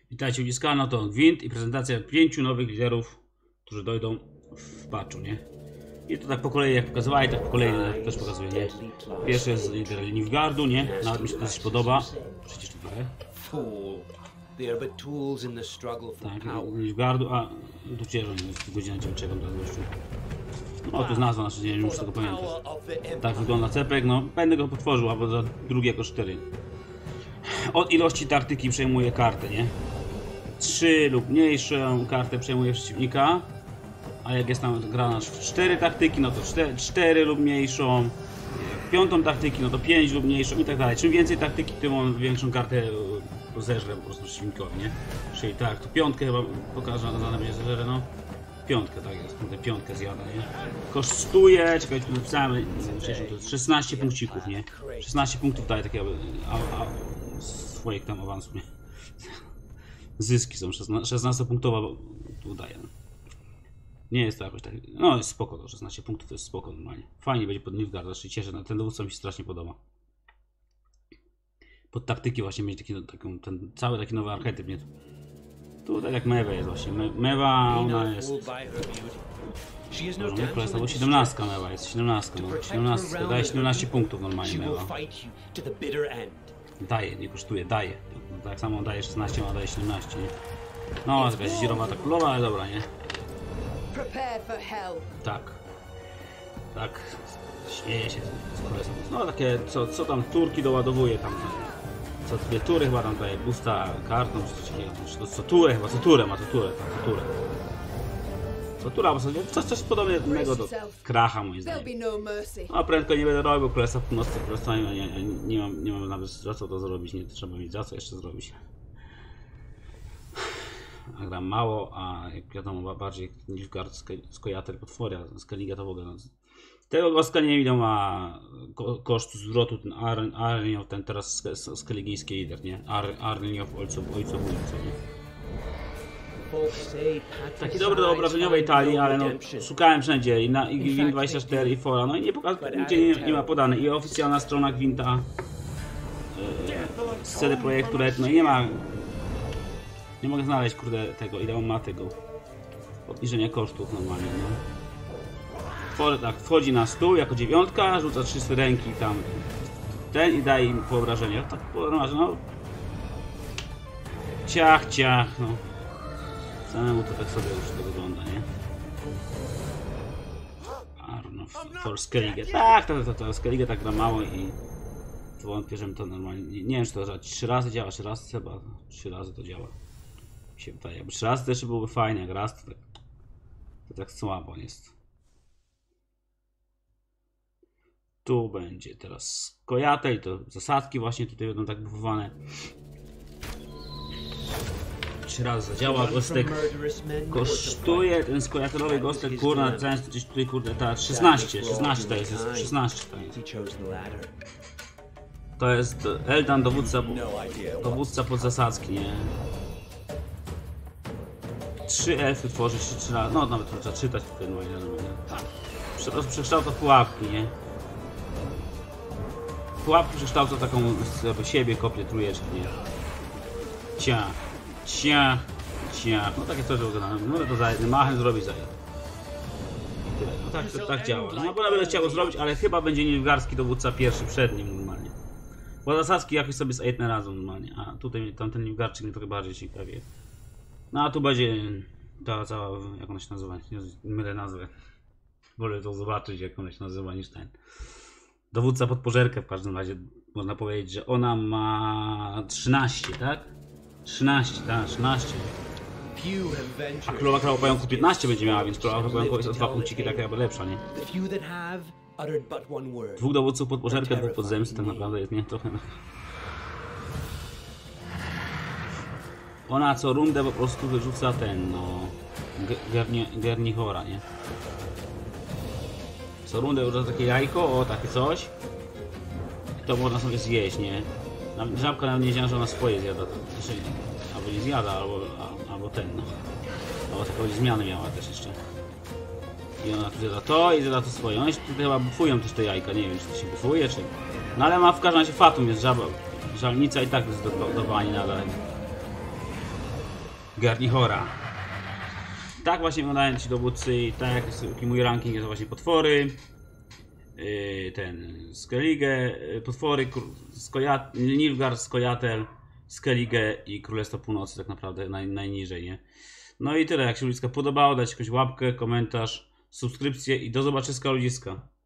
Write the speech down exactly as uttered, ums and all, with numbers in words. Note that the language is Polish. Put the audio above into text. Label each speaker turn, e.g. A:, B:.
A: Witajcie Uliska, no to Gwint i prezentacja pięciu nowych liderów, którzy dojdą w patchu, nie? I to tak po kolei jak pokazywali, tak po kolei też pokazuję, nie? Pierwszy jest lider Nilfgaardu, nie? Nawet mi się to też podoba. Przecież to trochę. Tak, Nilfgaardu, a tu cieszę, jest godzina dziewięć czekam teraz gościu. No tu jest nazwa, znaczy nie muszę tego pamiętać. Tak wygląda cepek, no będę go potworzył, albo za drugi jako cztery. Od ilości taktyki przejmuje kartę, nie? trzy lub mniejszą kartę przejmuje przeciwnika. A jak jest tam grana cztery taktyki, no to cztery lub mniejszą. Piątą taktyki, no to pięć lub mniejszą i tak dalej. Czym więcej taktyki, tym on większą kartę zeżre po prostu przeciwnikowi, nie? Czyli tak, to piątkę chyba pokażę, na mnie zeżre, no. Piątkę, tak jest, tę piątkę zjada, nie? Kosztuje, czekajcie, napisałem, to jest szesnaście punkcików, nie? szesnaście punktów daje takie a, a, swoich tam awansów, nie? Zyski są szesnastopunktowa, tu daje. Nie jest to jakoś tak, no jest spoko, to szesnaście punktów to jest spoko normalnie. Fajnie będzie pod Nilfgaard, znaczy cieszę, ten dowódca mi się strasznie podoba. Pod taktyki właśnie mieć taki, taką, ten cały taki nowy archetyp, nie? Tu tak jak Mewa jest właśnie, Me Mewa ona jest... Może królestwo, bo siedemnaście Mewa jest, siedemnaście, no. siedemnaście, daje siedemnaście punktów normalnie Mewa. Daje, nie kosztuje, daje. Tak samo daje szesnaście, a daje siedemnaście, nie? No, jakaś zierowa ta królowa, ale dobra, nie? Tak. Tak. Śmieje się z królestwem. No takie, co, co tam Turki doładowuje tam. Co dwie tury chyba tam daje busta kartą, czy coś takiego. To co turę chyba, co turę ma, co turę, tak, co turę. Co tura, bo sobie coś, coś podobnego do kracha moim zdaniem. No prędko nie będę robił, Królestwa Północne, Królestwa nie, nie, nie, nie, mam, nie mam nawet za co to zrobić, nie trzeba mieć za co jeszcze zrobić. A gram mało, a jak wiadomo bardziej Nilfgaard, Skojatel, Potworia, Skellige to w ogóle. Tego goska nie wiem ile ma ko kosztu zwrotu ten Arniow, ten teraz skeligijski lider, nie? Ar Arniow, ojców, ojców, nie? Taki dobry do obrażeniowej talii, ale no szukałem wszędzie i na i Gwint dwadzieścia cztery i Fora, no i nie pokazał, nigdzie nie, nie ma podane i oficjalna strona Gwinta z C D Projektu Red, no i nie ma, nie mogę znaleźć kurde tego, ile on ma tego obniżenia kosztów normalnie, no. For, tak, wchodzi na stół jako dziewiątka, rzuca trzy ręki tam ten i daje im po obrażeniach, tak po no ciach, ciach, no. Samemu to tak sobie już to wygląda, nie? Arnow, for Skellige. Tak, to, to, to Skellige tak gra mało i wątpię, że to normalnie. Nie, nie wiem, czy to że trzy razy działa, trzy razy chyba. Trzy razy to działa. Mi się wydaje. Jakby trzy razy też byłoby fajnie, jak raz to tak, to tak słabo jest. Tu będzie teraz Skojatel, to zasadki właśnie tutaj będą tak bufowane. Trzy razy zadziała, gostek kosztuje, ten skojatelowy gostek, kurna, często gdzieś tutaj, kurde, ta szesnaście, szesnaście to jest, jest szesnaście to jest. To jest Eldan, dowódca, dowódca podzasadzki, nie? Trzy elfy tworzyć, trzy razy, no nawet trzeba czytać tutaj, no ile po prostu przekształca pułapki, nie? Pułapki przekształca taką siebie, kopię, trójeczki, nie? Cia. Ciach, ciach, no takie coś wygląda, może to za jednym machem zrobić za jednym. I tyle, no tak, to, tak działa. No bo nawet chciał zrobić, ale chyba będzie Nilfgaardzki dowódca pierwszy przed nim normalnie. Bo zasadzki jakoś sobie z jednym razem normalnie, a tutaj tamten Nilfgaardczyk mnie trochę bardziej ciekawie. No a tu będzie ta cała, jak ona się nazywa, nie mylę nazwę. Wolę to zobaczyć, jak ona się nazywa, niż ten. Dowódca pod pożerkę w każdym razie, można powiedzieć, że ona ma trzynaście, tak? trzynaście, tak, trzynaście. A królowa krawa pająku piętnaście będzie miała, więc królowa pająku jest o dwa punkciki taka jakby lepsza, nie? Dwóch dowódców pod pożerkę, dwóch pod zemsty, tak naprawdę jest, nie? Trochę. Ona co rundę po prostu wyrzuca ten, no... Gernichora, nie? Co rundę wyrzuca takie jajko, o, takie coś. I to można sobie zjeść, nie? Żabka nawet nie wiedziała, że ona swoje zjada, znaczy, albo nie zjada, albo, albo ten, no. Albo taką zmianę miała też jeszcze. I ona tu zjada to i zjada to swoje. One się tutaj chyba bufują też te jajka, nie wiem czy to się bufuje, czy... No ale ma w każdym razie fatum, jest żaba, żalnica i tak jest do, do, do bani nadal. Garnichora. Tak właśnie wyglądają ci dowódcy i tak jak mój ranking jest właśnie potwory. Yy, ten Skellige, potwory, Skojat, Nilfgaard, Skojatel, Skellige i Królestwo Północy tak naprawdę naj, najniżej, nie? No i tyle, jak się ludziska podobało, dajcie jakąś łapkę, komentarz, subskrypcję i do zobaczyska ludziska.